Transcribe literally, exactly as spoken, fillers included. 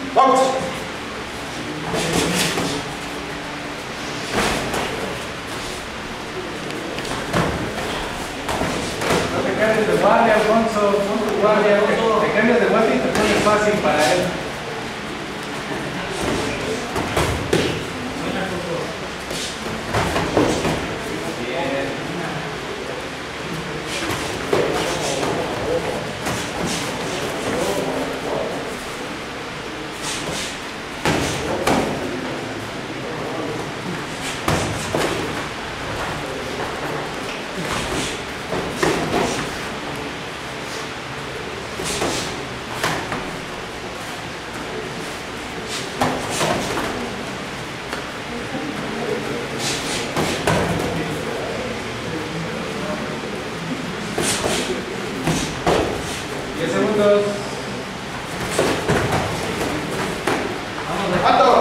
¡Vamos! No te cambies de guardia, Alfonso. Pon tu guardia. Te, te cambias de guardia y te pones fácil para él. diez segundos. ¡Alto!